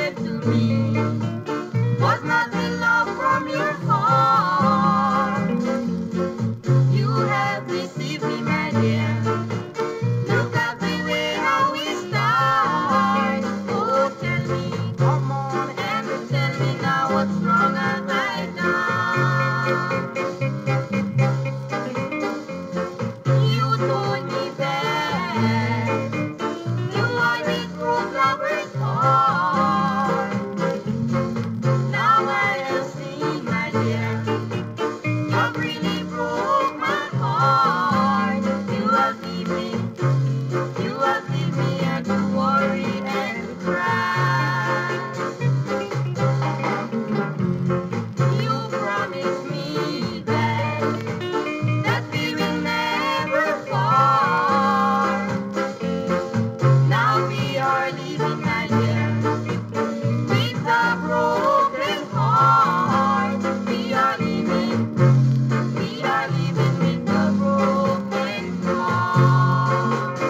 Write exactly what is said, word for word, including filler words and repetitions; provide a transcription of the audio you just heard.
gave to me was not the love from your heart. You have received me, my dear. Look at the way how we start. Oh, tell me, come on, and tell me now what's wrong have I done? You told me that you are the true lover's heart. Now I have seen, my dear, you really broke my heart. You have leave me, you have leave me and to worry and to cry. You promised me that that we will never part. Now we are leaving, my dear, with a broken heart. We are leaving, we are leaving with a broken heart.